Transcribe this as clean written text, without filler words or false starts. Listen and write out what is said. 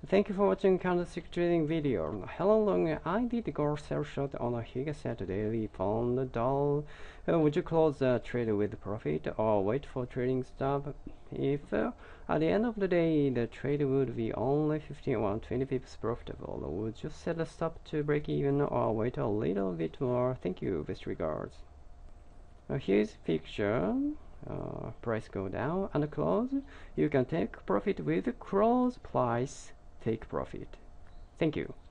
Thank you for watching Candlestick Trading video. Hello long, I did go sell short on a Higa set daily pound dull. Would you close the trade with profit or wait for trading stop? If at the end of the day the trade would be only 15 or 20 pips profitable, would you set a stop to break even or wait a little bit more? Thank you. Best regards. Here's picture. Price go down and close. You can take profit with close price. Take profit. Thank you.